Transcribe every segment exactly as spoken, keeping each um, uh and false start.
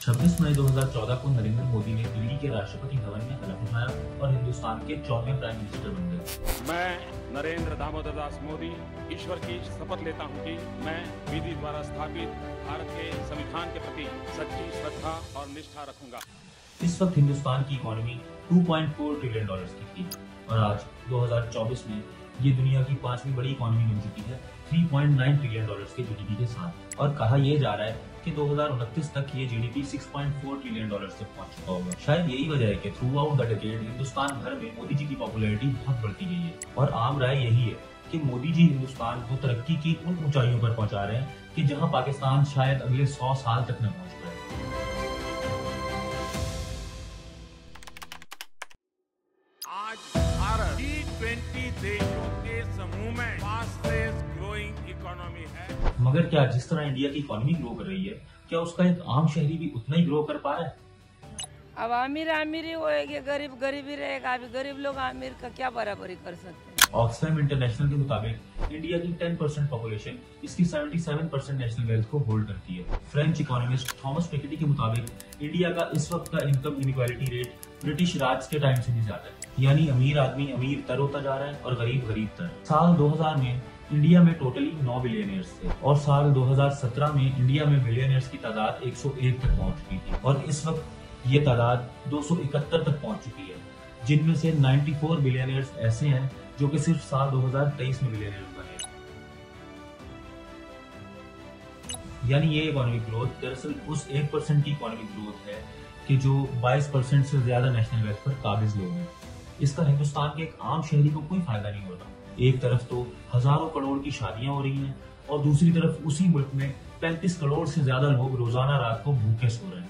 छब्बीस मई दो हज़ार चौदह को नरेंद्र मोदी ने दिल्ली के राष्ट्रपति भवन में हलफ उठाया और हिंदुस्तान के चौदहवें प्राइम मिनिस्टर बन गए। मैं नरेंद्र दामोदर दास मोदी ईश्वर की शपथ लेता हूं कि मैं विधि द्वारा स्थापित भारत के संविधान के प्रति सच्ची श्रद्धा और निष्ठा रखूंगा। इस वक्त हिंदुस्तान की इकोनॉमी दो पॉइंट चार ट्रिलियन डॉलर्स की थी और आज दो हज़ार चौबीस में ये दुनिया की पांचवी बड़ी इकोनॉमी बन चुकी है तीन पॉइंट नौ ट्रिलियन डॉलर्स के जीडीपी के साथ। और कहा यह जा रहा है कि दो हज़ार उनतीस तक ये जीडीपी छह पॉइंट चार ट्रिलियन डॉलर्स तक पहुंच चुका होगा। शायद यही वजह है कि throughout the decade Hindustan भर में मोदी जी की पॉपुलैरिटी बहुत बढ़ती गई है और आम राय यही है कि मोदी जी हिंदुस्तान को तरक्की की उन ऊंचाइयों पर पहुंचा रहे हैं कि जहां पाकिस्तान शायद अगले सौ साल तक न पहुंच पाए। आज भारत जी ट्वेंटी देशों के समूह में फास्टेस्ट ग्रोइंग इकोनॉमी है। मगर क्या जिस तरह इंडिया की इकोनॉमी ग्रो कर रही है, क्या उसका एक आम शहरी भी उतना ही ग्रो कर पा रहा है? अब अमीर अमीर ही होएगी, गरीब गरीबी रहेगा। अभी गरीब लोग अमीर का क्या बराबरी कर सकते हैं? ऑक्सफैम इंटरनेशनल के मुताबिक इंडिया की दस परसेंट पॉपुलेशन इसकी सतहत्तर परसेंट नेशनल वेल्थ को होल्ड करती है। फ्रेंच इकोनॉमिस्ट थॉमस पिकेटी के मुताबिक इंडिया का इस वक्त का income inequality rate British Raj के टाइम से भी ज्यादा है, यानी अमीर आदमी अमीर तर होता जा रहा है और गरीब गरीब तर। साल दो हज़ार में इंडिया में टोटली नौ बिलियनियर्स थे और साल दो हज़ार सत्रह में इंडिया में बिलियनियर्स की तादाद एक सौ एक तक पहुंच चुकी थी और इस वक्त ये तादाद दो सौ इकहत्तर तक पहुंच चुकी है, जिनमें से चौरानवे बिलियनियर्स ऐसे हैं जो कि सिर्फ साल दो हज़ार तेईस में बिलियनियर्स बने। यानी ये इकोनॉमिक ग्रोथ दरअसल उस एक परसेंट की इकोनॉमिक ग्रोथ है कि जो बाईस परसेंट से ज्यादा नेशनल वेल्थ पर काबिज लोग हैं। इसका हिंदुस्तान के एक आम शहरी को कोई फायदा नहीं होता। एक तरफ तो हजारों करोड़ की शादियां हो रही हैं और दूसरी तरफ उसी मुल्क में पैंतीस करोड़ से ज्यादा लोग रोजाना रात को भूखे सो रहे हैं।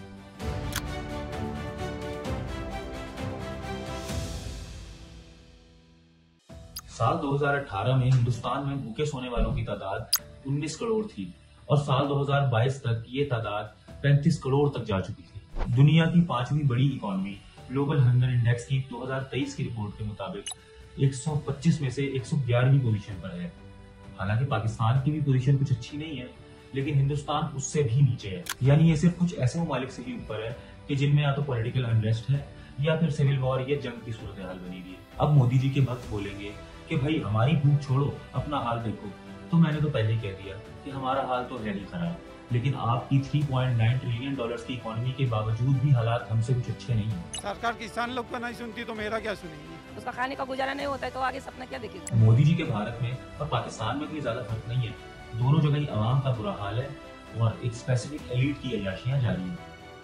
साल दो हज़ार अठारह में हिंदुस्तान में भूखे सोने वालों की तादाद उन्नीस करोड़ थी और साल दो हज़ार बाईस तक ये तादाद पैंतीस करोड़ तक जा चुकी थी। दुनिया की पांचवी बड़ी इकोनॉमी ग्लोबल हंगर इंडेक्स की दो हज़ार तेईस की रिपोर्ट के मुताबिक एक सौ पच्चीस में से एक सौ ग्यारहवीं पोजीशन पर है। हालांकि पाकिस्तान की भी पोजीशन कुछ अच्छी नहीं है, लेकिन हिंदुस्तान उससे भी नीचे है। यानी ये सिर्फ कुछ ऐसे ममालिक से ही ऊपर है कि जिनमें या तो पॉलिटिकल अनरेस्ट है या फिर सिविल वॉर या जंग की सूरत हाल बनी हुई है। अब मोदी जी के भक्त बोलेंगे कि भाई हमारी भूख छोड़ो, अपना हाल देखो। तो मैंने तो पहले ही कह दिया कि हमारा हाल तो है नहीं खराब, लेकिन आपकी तीन पॉइंट नौ ट्रिलियन डॉलर्स की इकोनॉमी के बावजूद भी हालात हमसे कुछ अच्छे नहीं हैं। सरकार किसान लोग का नहीं सुनती तो मेरा क्या सुनेगी? उसका खाने का गुजारा नहीं होता है तो आगे सपना क्या देखेगा? मोदी जी के भारत में और पाकिस्तान में कोई ज्यादा फर्क नहीं है। दोनों जगह ही आवाम का बुरा हाल है और एक स्पेसिफिक एलीट की अयाशियां जारी हैं।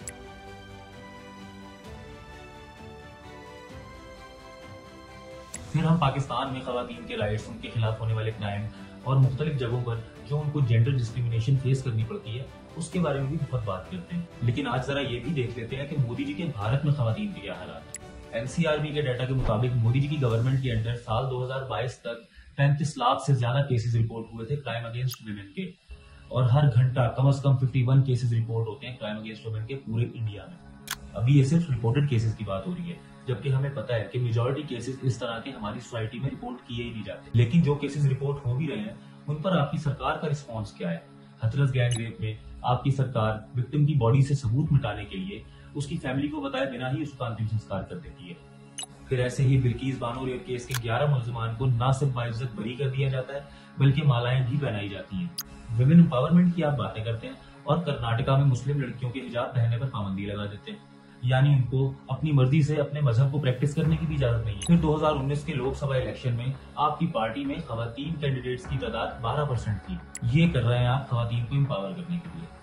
फिर हम पाकिस्तान में खवातीन के राइट्स, उनके खिलाफ होने वाले क्राइम और मुख्तलिफ जगहों पर जो उनको जेंडर डिस्क्रिमिनेशन फेस करनी पड़ती है उसके बारे में भी बहुत बात करते हैं। लेकिन आज जरा ये भी देख लेते हैं कि मोदी जी के भारत में खवातीन के क्या हालात हैं। एनसीआरबी के डाटा के मुताबिक मोदी जी की गवर्नमेंट के अंडर साल दो हज़ार बाईस तक पैंतीस लाख से ज्यादा केसेस रिपोर्ट हुए थे क्राइम अगेंस्ट वुमेन के और हर घंटा कम से कम इक्यावन केसेस रिपोर्ट होते हैं क्राइम अगेंस्ट वुमेन के पूरे इंडिया में। अभी ये सिर्फ रिपोर्टेड केसेस की बात हो रही है, जबकि हमें पता है कि मेजॉरिटी केसेस इस तरह के हमारी सोसाइटी में रिपोर्ट किए ही नहीं जाते। लेकिन जो केसेस रिपोर्ट हो भी रहे हैं उन पर आपकी सरकार का रिस्पॉन्स क्या है? हथरस गैंग रेप में आपकी सरकार विक्टिम की बॉडी से सबूत मिटाने के लिए उसकी फैमिली को बताए बिना ही उसका अंतिम संस्कार कर देती है। फिर ऐसे ही बिल्किस बानो रेप केस के ग्यारह मुल्जिमान को न सिर्फ बाइज्जत बरी कर दिया जाता है बल्कि मालाएं भी पहनाई जाती हैं। विमेन एम्पावरमेंट की आप बातें करते हैं और कर्नाटका में मुस्लिम लड़कियों के हिजाब पहनने पर पाबंदी लगा देते हैं, यानी उनको अपनी मर्जी से अपने मजहब को प्रैक्टिस करने की भी इजाजत नहीं है। फिर दो हज़ार उन्नीस के लोकसभा इलेक्शन में आपकी पार्टी में खवातीन कैंडिडेट्स की तादाद बारह परसेंट थी। ये कर रहे हैं आप खवातीन को एम्पावर करने के लिए।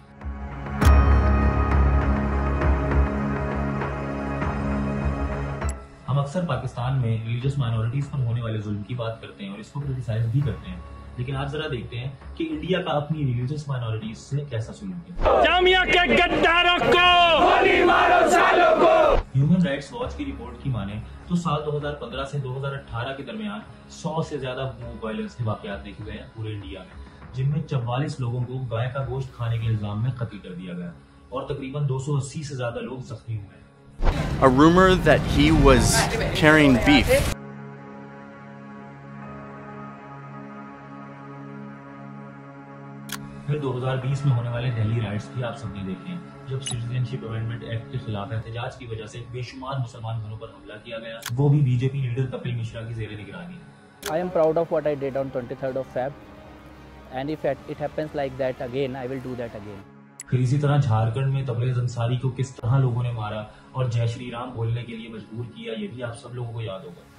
हम अक्सर पाकिस्तान में रिलीजियस माइनॉरिटीज पर होने वाले जुल्म की बात करते हैं और इसको क्रिटिसाइज भी करते हैं, लेकिन आज जरा देखते हैं कि इंडिया का अपनी रिलीजियस माइनॉरिटीज से कैसा सलूक है। जामिया के गद्दारों को गोली मारो सालों को। ह्यूमन राइट्स वॉच की रिपोर्ट की माने तो साल दो हज़ार पंद्रह से दो हज़ार अठारह के दरमियान सौ से ज्यादा मोब वायलेंस के वाकयात देखे गए हैं पूरे इंडिया में, जिनमें चौवालीस लोगों को गाय का गोश्त खाने के इल्जाम में कत्ल कर दिया गया और तकरीबन दो सौ अस्सी से ज्यादा लोग जख्मी हुए हैं। A rumor that he was carrying beef. फिर दो हज़ार बीस में होने वाले दिल्ली राइट्स भी आप सबने देखे हैं, जब सिटीजनशिप अमेंडमेंट एक्ट के खिलाफ एहतजाज की वजह से बेशुमार मुसलमान घरों पर हमला किया गया, वो भी बीजेपी लीडर कपिल मिश्रा की ज़ेरे निगरानी। I am proud of what I did on twenty-third of Feb, and if it happens like that again, I will do that again. फिर इसी तरह झारखंड में तबरेज़ अंसारी को किस तरह लोगों ने मारा और जय श्री राम बोलने के लिए मजबूर किया, ये भी आप सब लोगों को याद होगा।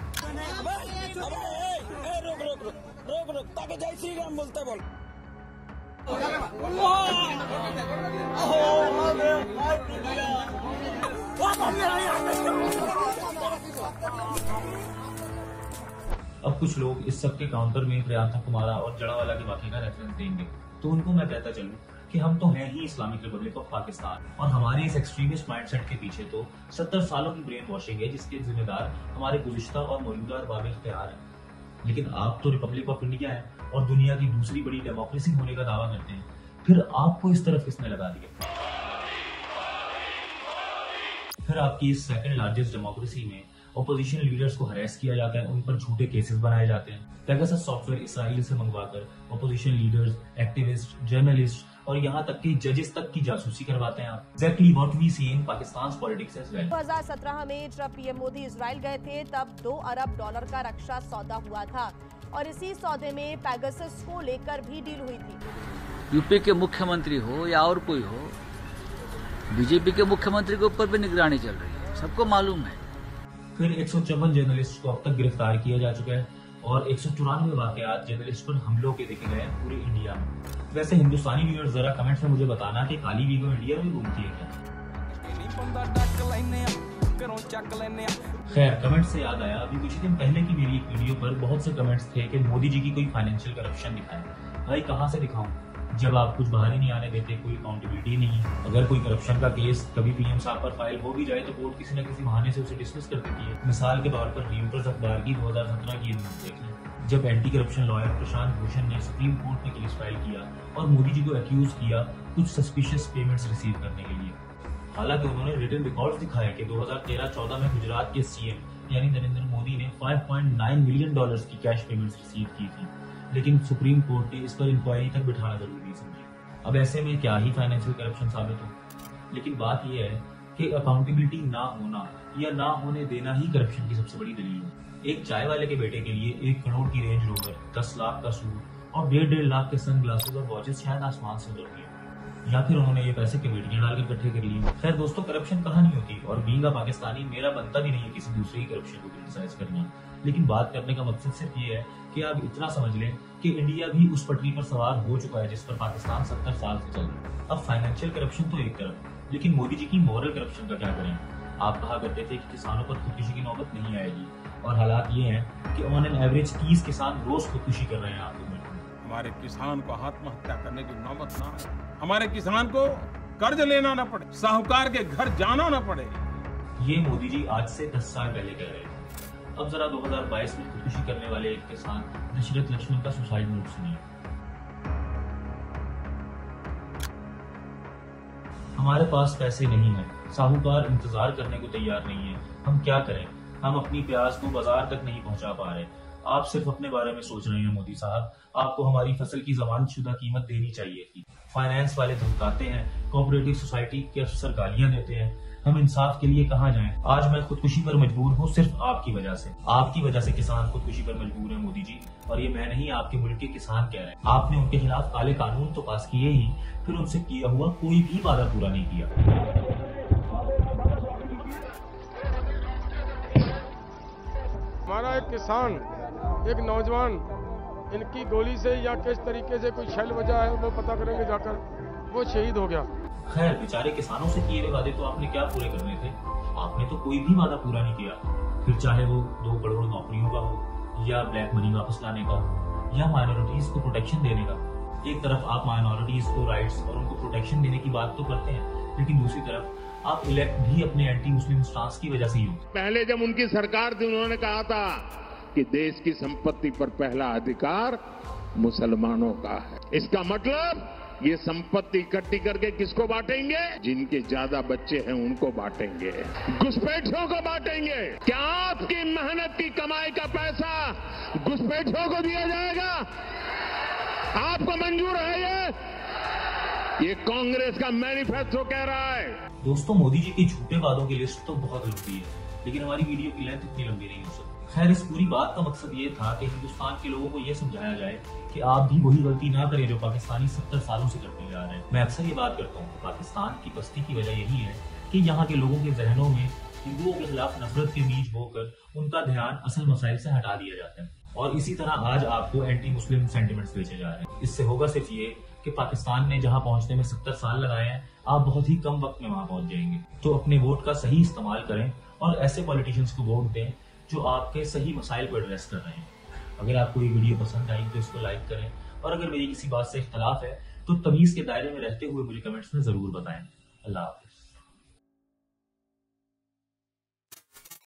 अब कुछ लोग इस सब के काउंटर में प्रियंका कुमारा और जड़ावाला के वाकये का रेफरेंस देंगे, तो उनको मैं कहता चलूं कि हम तो हैं ही इस्लामिक रिपब्लिक ऑफ पाकिस्तान, और हमारे इस एक्सट्रीमिस्ट माइंडसेट के पीछे तो सत्तर सालों की ब्रेन वॉशिंग है, जिसके जिम्मेदार हमारे गुज़िश्ता और मौजूदा अरबाब इख्तियार हैं। लेकिन आप तो रिपब्लिक ऑफ इंडिया हैं और दुनिया की दूसरी बड़ी डेमोक्रेसी होने का दावा करते हैं, फिर आपको इस तरफ किसने लगा दिया? फिर आपकी इस सेकंड लार्जेस्ट डेमोक्रेसी में ऑपोजिशन लीडर्स को हरेस किया जाता है, उन पर झूठे केसेस बनाए जाते हैं। पेगासस सॉफ्टवेयर इसराइल से मंगवाकर ऑपोजिशन लीडर्स, एक्टिविस्ट, जर्नलिस्ट और यहाँ तक कि जजेस तक की जासूसी करवाते हैं आप। Exactly what we see in Pakistan's politics as well. दो हज़ार सत्रह में जब पीएम मोदी इजराइल गए थे, तब दो अरब डॉलर का रक्षा सौदा हुआ था और इसी सौदे में पेगासस को लेकर भी डील हुई थी। यूपी के मुख्यमंत्री हो या और कोई हो, बीजेपी के मुख्यमंत्री के ऊपर भी निगरानी चल रही है, सबको मालूम है। फिर एक सौ चौवन जर्नलिस्ट को अब तक गिरफ्तार किया जा चुका है और एक सौ चौरानवे वाकयात जर्नलिस्ट पर हमलों के देखे गए हैं पूरे इंडिया में। वैसे हिंदुस्तानी व्यूअर्स जरा कमेंट्स में मुझे बताना कि काली वीगो इंडिया में घूमती है क्या? खैर, कमेंट से याद आया, अभी कुछ दिन पहले की मेरी एक वीडियो पर बहुत से कमेंट्स थे कि मोदी जी की कोई फाइनेंशियल करप्शन दिखाए। भाई कहाँ से दिखाऊं, जब आप कुछ बाहर ही नहीं आने देते, कोई अकाउंटेबिलिटी नहीं है। अगर कोई करप्शन का केस कभी पीएम साहब पर फाइल हो भी जाए तो कोर्ट किसी न किसी बहाने से उसे डिसमिस कर देती है। मिसाल के तौर पर रिपोर्टर्स अखबार की दो हज़ार सत्रह की न्यूज देख लें, जब anti corruption lawyer Prashant Bhushan ने सुप्रीम कोर्ट में केस फाइल किया और मोदी जी को एक्यूज किया कुछ सस्पिशियस पेमेंट्स रिसीव करने के लिए। हालांकि उन्होंने रिटन रिकॉर्ड्स दिखाए कि दो हज़ार तेरह चौदह में गुजरात के सीएम यानी नरेंद्र मोदी ने पाँच पॉइंट नौ मिलियन डॉलर्स की कैश पेमेंट्स रिसीव की थी, लेकिन सुप्रीम कोर्ट ने इस पर इंक्वायरी तक बिठाना जरूरी समझी। अब ऐसे में क्या ही फाइनेंशियल करप्शन साबित हो। लेकिन बात यह है कि अकाउंटेबिलिटी ना होना या ना होने देना ही करप्शन की सबसे बड़ी दलील है। एक चाय वाले के बेटे के लिए एक करोड़ की रेंज रोवर, दस लाख का सूट और डेढ़ डेढ़ लाख के सन ग्लासेस और वॉचेस शायद आसमान से उतर गए, या फिर उन्होंने ये पैसे कमेटियां डालकर इकट्ठे कर लिए। खैर दोस्तों, करप्शन कहाँ नहीं होती, और बीइंग अ पाकिस्तानी मेरा बनता भी नहीं है किसी दूसरे की करप्शन को क्रिटिसाइज करना। लेकिन बात करने का मकसद सिर्फ ये है कि आप इतना समझ लें कि इंडिया भी उस पटरी पर सवार हो चुका है जिस पर पाकिस्तान सत्तर साल से चल रहा है। अब फाइनेंशियल करप्शन तो एक तरफ, लेकिन मोदी जी की मॉरल करप्शन का क्या करें? आप कहा करते थे कि किसानों पर खुदकुशी की नौबत नहीं आएगी, और हालात ये हैं कि ऑन एन एवरेज तीस किसान रोज खुदकुशी कर रहे हैं आपके मुल्क में। हमारे किसान को आत्महत्या करने की नौबत ना आए, हमारे किसान को कर्ज लेना ना पड़े, साहूकार के घर जाना ना पड़े। ये मोदी जी आज से दस साल पहले कह रहे थे। अब जरा दो हज़ार बाईस में खुदकुशी करने वाले एक किसान दशरथ लक्ष्मण का सुसाइड नोट सुनिए। हमारे पास पैसे नहीं है, साहूकार इंतजार करने को तैयार नहीं है, हम क्या करें? हम अपनी प्याज को बाजार तक नहीं पहुंचा पा रहे। आप सिर्फ अपने बारे में सोच रहे हैं मोदी साहब, आपको हमारी फसल की जमानतशुदा कीमत देनी चाहिए थी। फाइनेंस वाले धमकाते हैं, कोऑपरेटिव सोसाइटी के अफसर गालियां देते हैं, हम इंसाफ के लिए कहाँ जाएं? आज मैं खुदकुशी पर मजबूर हूँ सिर्फ आपकी वजह से। आपकी वजह से किसान खुदकुशी पर मजबूर है मोदी जी, और ये मैं नहीं, आपके मुल्क के किसान कह रहे हैं। आपने उनके खिलाफ काले कानून तो पास किए ही, फिर उनसे किया हुआ कोई भी वादा पूरा नहीं किया। हमारा एक किसान, एक नौजवान, इनकी गोली से या किस तरीके से कोई शैल वजह है वो पता करेंगे जाकर, वो शहीद हो गया। खैर, बेचारे किसानों से किए हुए वादे तो आपने क्या पूरे करने थे? आपने तो कोई भी वादा पूरा नहीं किया। फिर चाहे वो दो करोड़ नौकरियों का हो, या ब्लैक मनी वापस लाने का, या माइनॉरिटीज को प्रोटेक्शन देने का। एक तरफ आप माइनॉरिटीज को राइट्स और उनको प्रोटेक्शन देने की बात तो करते हैं, लेकिन दूसरी तरफ आप इलेक्ट भी अपने एंटी मुस्लिम स्टांस की वजह से ही होते। पहले जब उनकी सरकार थी उन्होंने कहा था कि देश की संपत्ति पर पहला अधिकार मुसलमानों का है। इसका मतलब ये संपत्ति इकट्ठी करके किसको बांटेंगे? जिनके ज्यादा बच्चे हैं उनको बांटेंगे, घुसपैठियों को बांटेंगे। क्या आपकी मेहनत की कमाई का पैसा घुसपैठियों को दिया जाएगा? आपको मंजूर है ये? ये कांग्रेस का मैनिफेस्टो कह रहा है। दोस्तों, मोदी जी की झूठे वादों की लिस्ट तो बहुत लंबी है, लेकिन हमारी वीडियो की लेंथ इतनी लंबी नहीं हो सकती। खैर, इस पूरी बात का मकसद ये था कि हिंदुस्तान के लोगों को ये समझाया जाए कि आप भी वही गलती ना करें जो पाकिस्तानी सत्तर सालों से करते जा रहे हैं। मैं अक्सर ये बात करता हूँ, पाकिस्तान की पस्ती की वजह यही है कि यहाँ के लोगों के जहनों में हिंदुओं के खिलाफ नफरत के बीज बोकर उनका ध्यान असल मसाइल से हटा दिया जाता है, और इसी तरह आज आपको एंटी मुस्लिम सेंटिमेंट्स बेचे जा रहे हैं। इससे होगा सिर्फ ये कि पाकिस्तान ने जहां पहुंचने में सत्तर साल लगाए हैं, आप बहुत ही कम वक्त में वहां पहुंच जाएंगे। तो अपने वोट का सही इस्तेमाल करें और ऐसे पॉलिटिशियंस को वोट दें जो आपके सही मसाइल को एड्रेस कर रहे हैं। अगर आपको ये वीडियो पसंद आई तो इसको लाइक करें, और अगर मेरी किसी बात से इख्तलाफ है तो तमीज के दायरे में रहते हुए मुझे कमेंट्स में जरूर बताएं। अल्लाह हाफ़िज़।